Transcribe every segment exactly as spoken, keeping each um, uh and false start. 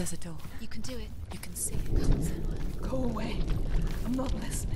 There's a door. You can do it. You can see it. Come, Senua. Go away. I'm not listening.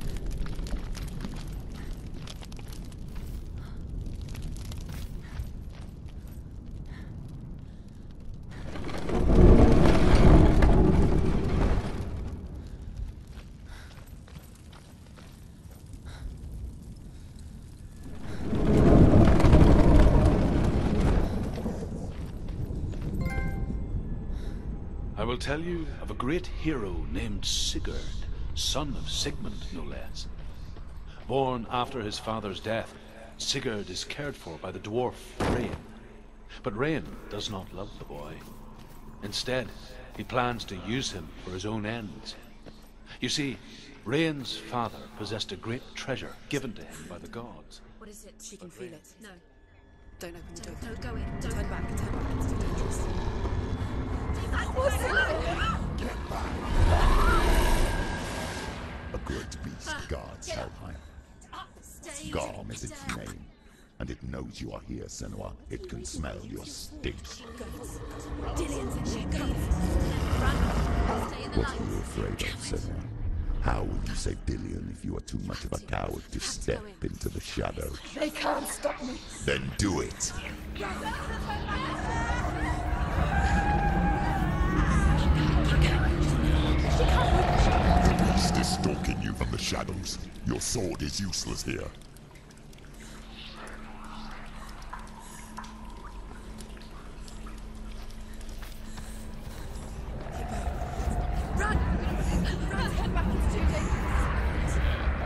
I will tell you of a great hero named Sigurd, son of Sigmund, no less. Born after his father's death, Sigurd is cared for by the dwarf Rain. But Rain does not love the boy. Instead, he plans to use him for his own ends. You see, Rain's father possessed a great treasure given to him by the gods. What is it? She can feel it. No. Don't open the door. No, go in. Don't. Turn back, turn back. It's too dangerous. Get back! A great beast guards Hellheim. Garm is its name, and it knows you are here, Senua. It can smell your stink. Dillian's in there. Go. Run. Stay in the What are light. you afraid of, Senua? How will you save Dillian if you are too much of a coward to step into the shadows? They can't stop me. Then do it! The beast is stalking you from the shadows. Your sword is useless here. Run! Run! Head back. It's too dangerous.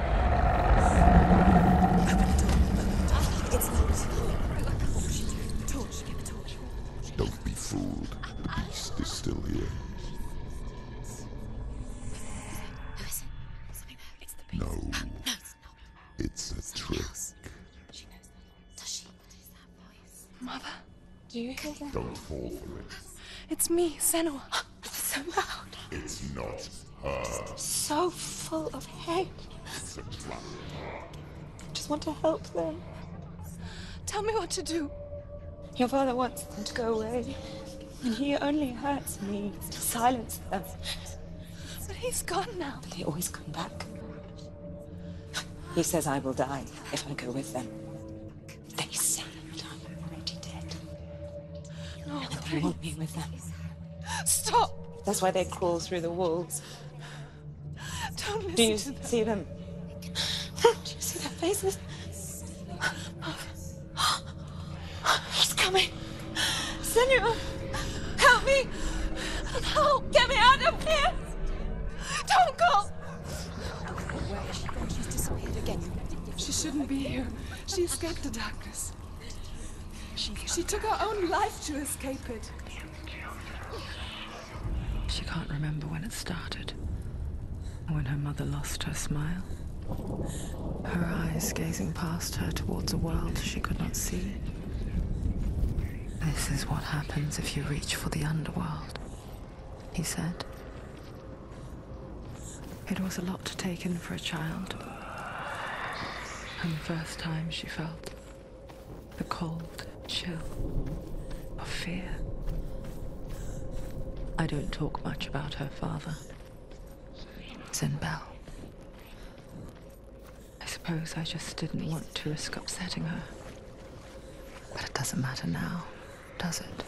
Open the door. It's locked. Torch. Get the torch. Don't be fooled. The beast is still here. Who is it? Something there. It's the beast. No, No, it's not. it's a trick. She knows that. Does she? What is that voice? Mother, do you hear that? Don't fall for it. It's me, Senua. It's so loud. It's not her. So full of hate. It's a trap. I just want to help them. Tell me what to do. Your father wants them to go away. And he only hurts me to silence them. But he's gone now. But they always come back. He says I will die if I go with them. They say that I'm already dead. No, they want me with them. Stop! That's why they crawl through the walls. Don't listen Do you to them. see them? Do you see their faces? He's coming. Senua, help me! No, get me out of here! Don't go! Where has she gone? She's disappeared again. She shouldn't be here. She escaped the darkness. She, she took her own life to escape it. She can't remember when it started. When her mother lost her smile. Her eyes gazing past her towards a world she could not see. This is what happens if you reach for the underworld, he said. It was a lot to take in for a child. And the first time she felt the cold chill of fear. I don't talk much about her father. It's in Bell. I suppose I just didn't want to risk upsetting her. But it doesn't matter now, does it?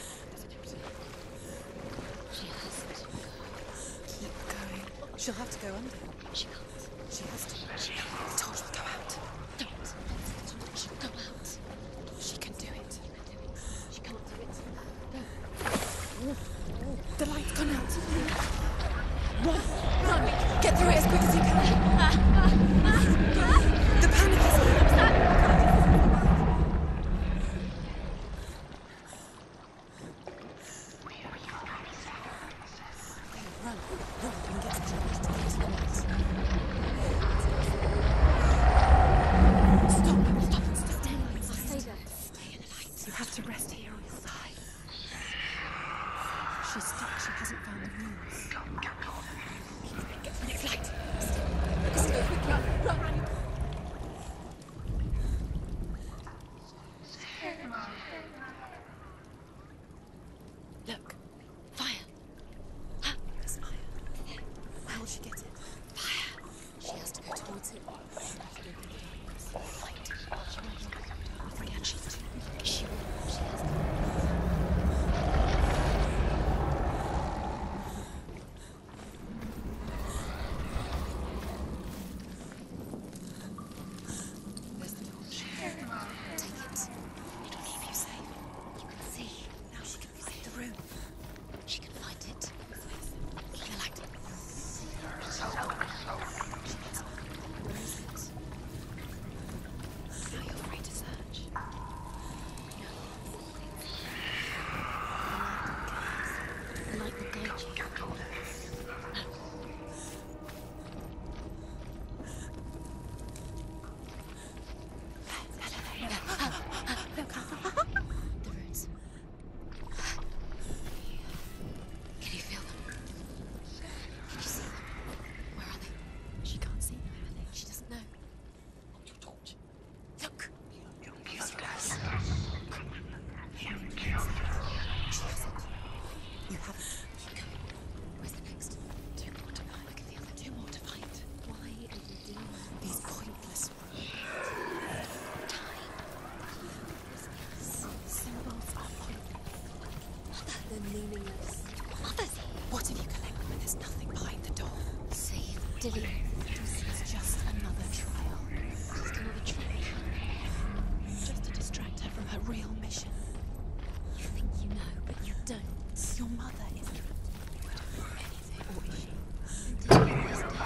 She has to go. Keep going. She'll have to go under. She can't. She has to. The torch will go out. Don't. She'll go out. She can do it. She can't do it. The light's gone out. Run! Run! Get through it as quick as you can. The panic is on. Run! Run! We can get to the light. Stop! Stop! Stop! Stay in the light. Stay there. Stay in the light. You have to rest here on your side. She's stuck. She hasn't found the rooms. Get the next light. Let's go. Quick, run, run, run. Look. Fire. and meaningless. Mother's here. What have you collected when there's nothing behind the door? See, Dillian. It's just another trial. Just another trick. Just to distract her from her real mission. You think you know, but you don't. Your mother isn't. You would have thought anything, or is she? Dillian is dead.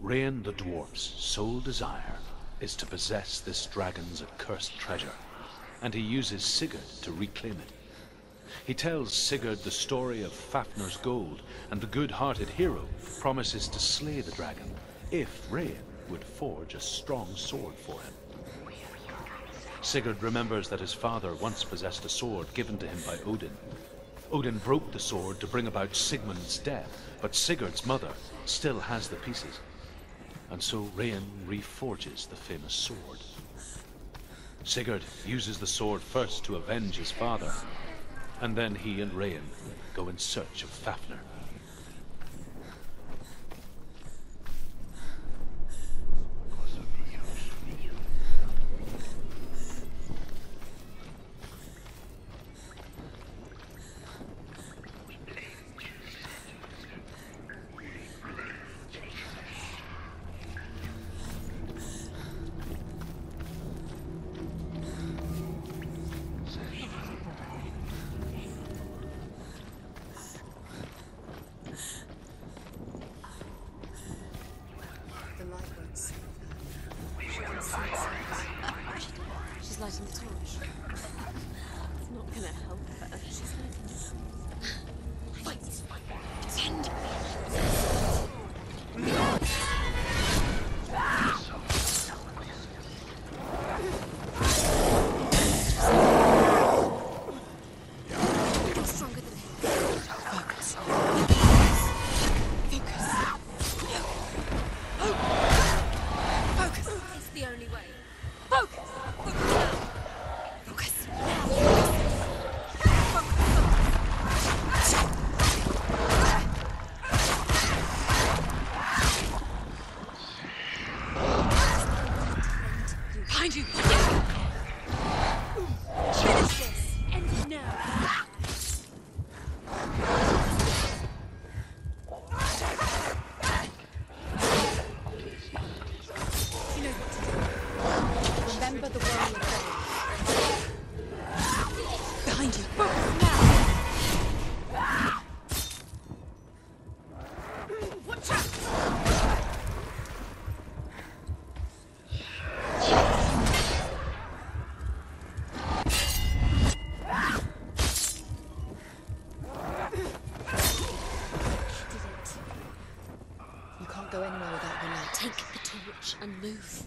Rain the dwarf's sole desire is to possess this dragon's accursed treasure, and he uses Sigurd to reclaim it. He tells Sigurd the story of Fafnir's gold, and the good-hearted hero promises to slay the dragon if Rain would forge a strong sword for him. Sigurd remembers that his father once possessed a sword given to him by Odin. Odin broke the sword to bring about Sigmund's death, but Sigurd's mother still has the pieces. And so Rain reforges the famous sword. Sigurd uses the sword first to avenge his father, and then he and Rain go in search of Fafnir. She's lighting the torch. It's not gonna help her. She's lighting Send stronger than him. Focus. Focus. It's the only way. Focus. Behind you! Finish this! End it now! You know what to do. Remember the warrior goal. Behind you! Focus now! Watch out! You can't go anywhere without the light. Take the torch and move.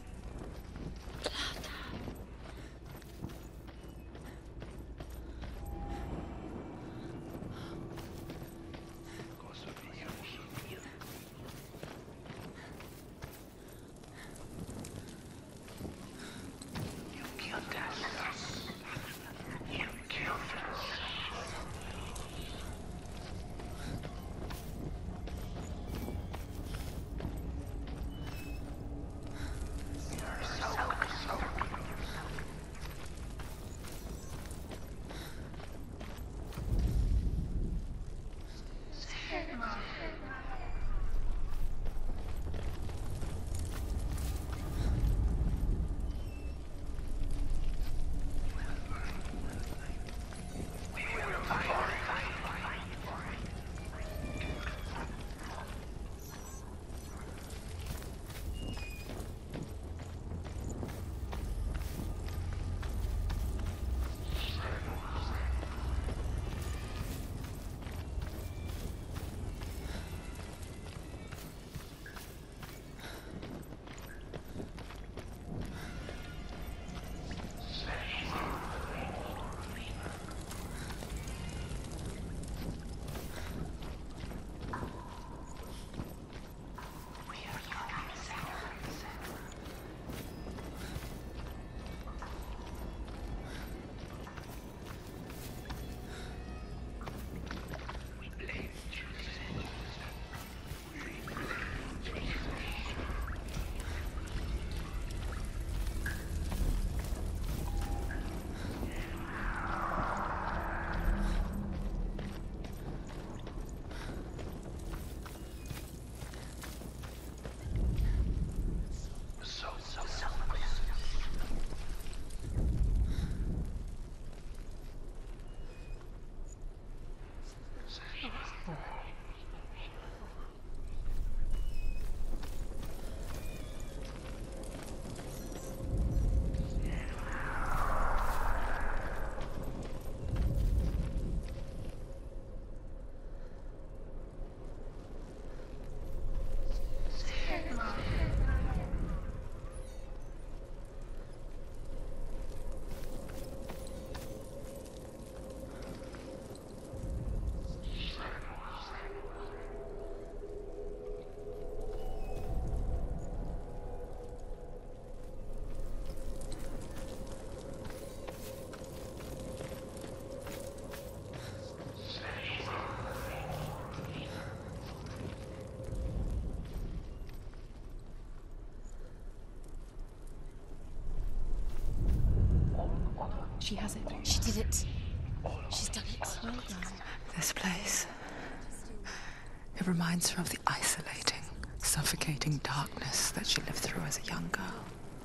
She has it. She did it. She's done it. Well done. This place. It reminds her of the isolating, suffocating darkness that she lived through as a young girl.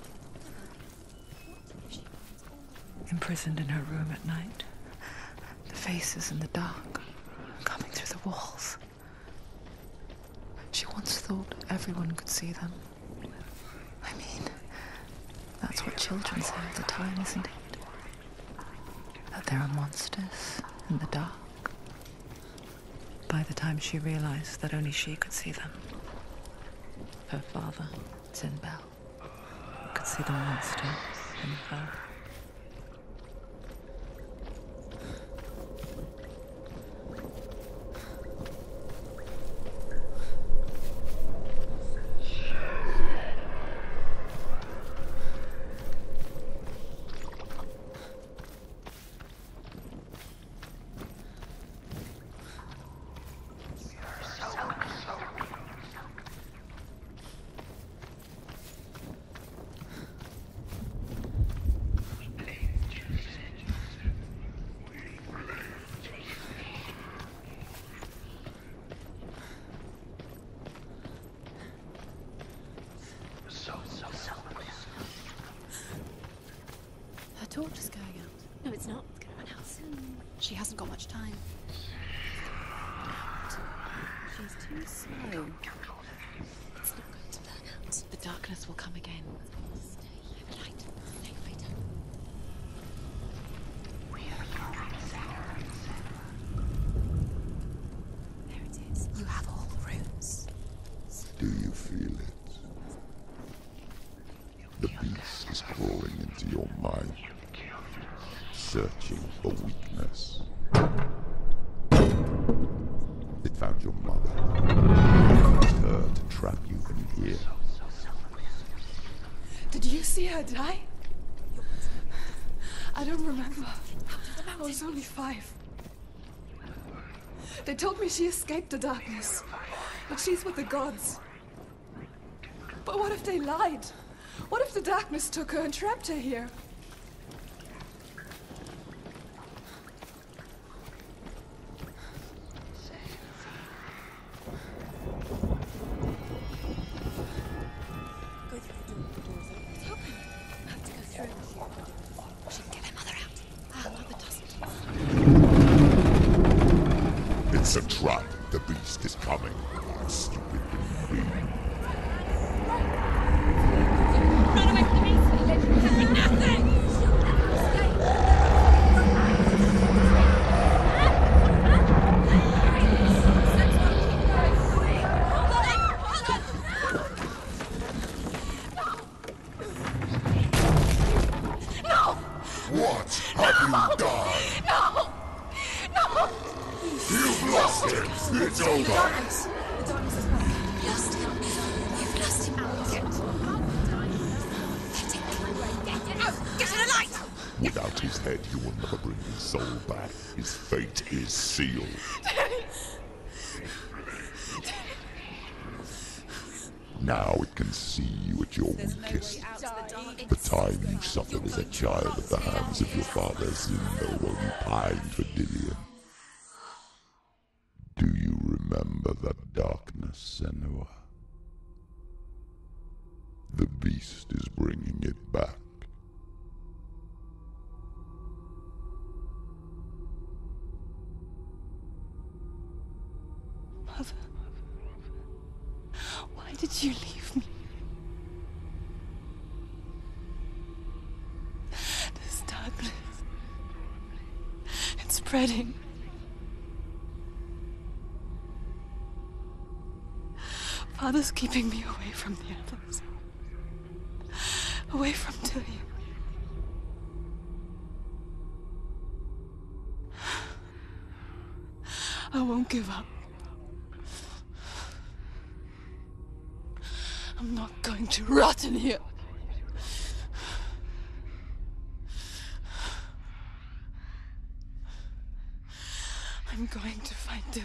Imprisoned in her room at night, the faces in the dark, coming through the walls. She once thought everyone could see them. I mean, that's what children say all the time, isn't it? That there are monsters in the dark. By the time she realized that only she could see them, her father, Tin Bell, could see the monster in her. Torch is going out. No, it's not. It's going to run out soon. She hasn't got much time. She's too slow. It's not going to burn out. The darkness will come again. Stay light. Stay fighter. There it is. You have all the runes. Do you feel it? The beast is crawling into your mind, searching for weakness. It found your mother. It used her to trap you in here. Did you see her die? I don't remember. I was only five. They told me she escaped the darkness, that she's with the gods. But what if they lied? What if the darkness took her and trapped her here? It's a trap. The beast is coming. Stupid green. Run away from the beast! Nothing! What have you done? No! No! You've lost him! It's over! The darkness is back. Lost him. You've lost him. Get it out! Get to the light! Without his head, you will never bring his soul back. His fate is sealed. Now it can see you at your weakest. The time you suffered as a child at the hands of your father Zindo while you pined for Dillion. Do you remember that darkness, Senua? The beast is bringing it back. Mother, why did you leave me? This darkness, it's spreading. Father's keeping me away from the others. Away from Dillion. I won't give up. I'm not going to rot in here. I'm going to find Dillion.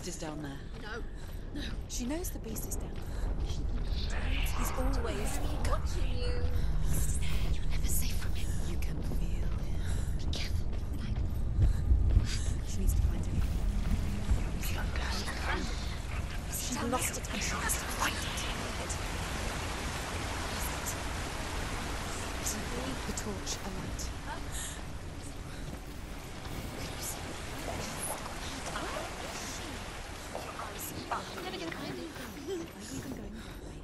beast is down there. No, no. She knows the beast is down there. He's always watching you. Beast is there. You're never safe from him. You can feel him. Be careful. She needs to find him. She's lost it and she has to find it. The torch alight. Never gonna find it. Are you even going that way?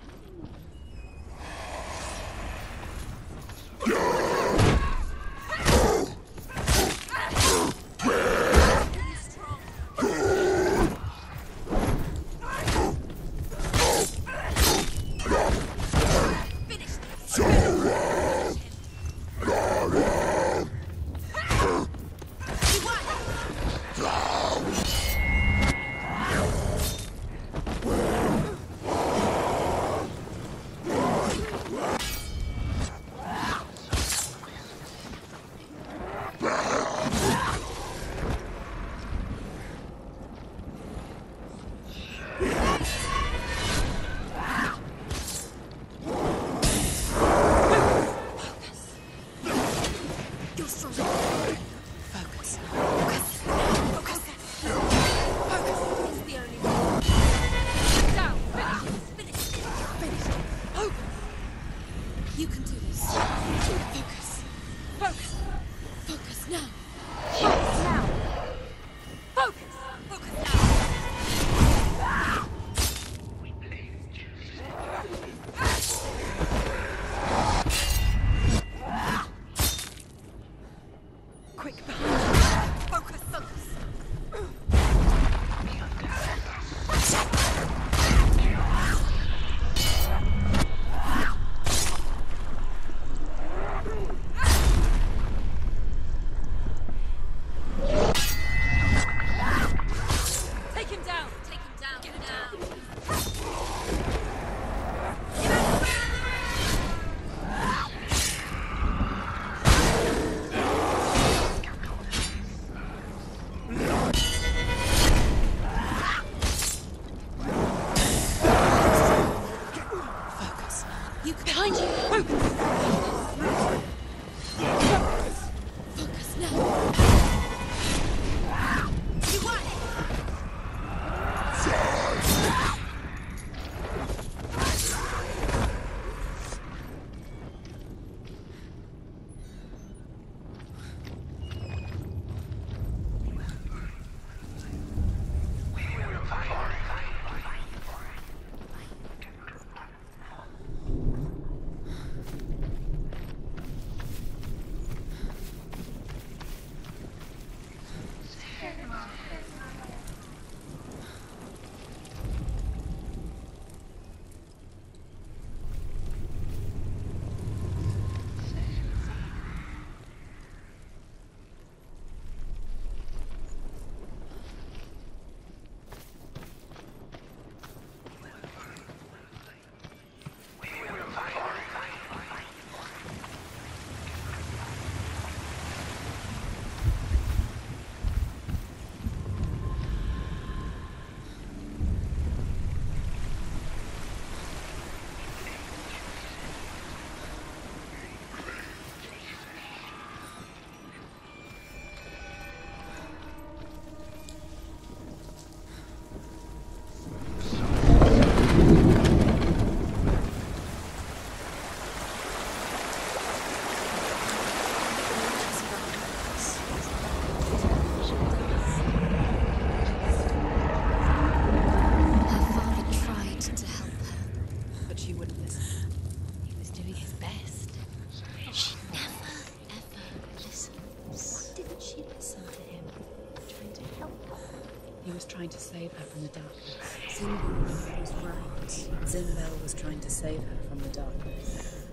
Trying to save her from the darkness. Zinbel was right. Zinbel was trying to save her from the darkness.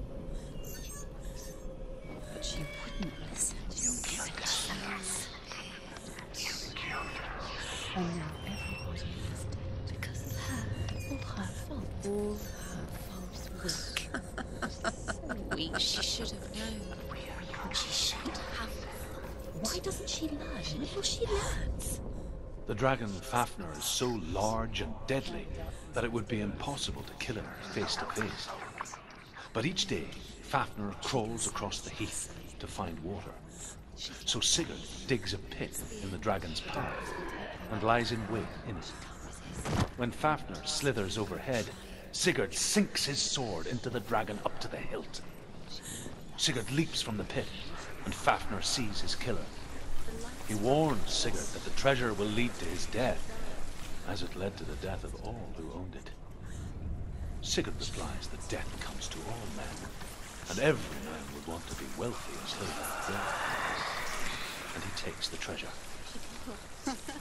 But she wouldn't listen. And now everybody is dead because of her. All her fault. All her fault. Weak. So weak. She should have known. She should have. Why doesn't she learn? Will she learn? The dragon Fafnir is so large and deadly that it would be impossible to kill him face to face. But each day, Fafnir crawls across the heath to find water. So Sigurd digs a pit in the dragon's path and lies in wait in it. When Fafnir slithers overhead, Sigurd sinks his sword into the dragon up to the hilt. Sigurd leaps from the pit, and Fafnir sees his killer. He warns Sigurd that the treasure will lead to his death, as it led to the death of all who owned it. Sigurd replies that death comes to all men, and every man would want to be wealthy as Hellblade. And he takes the treasure.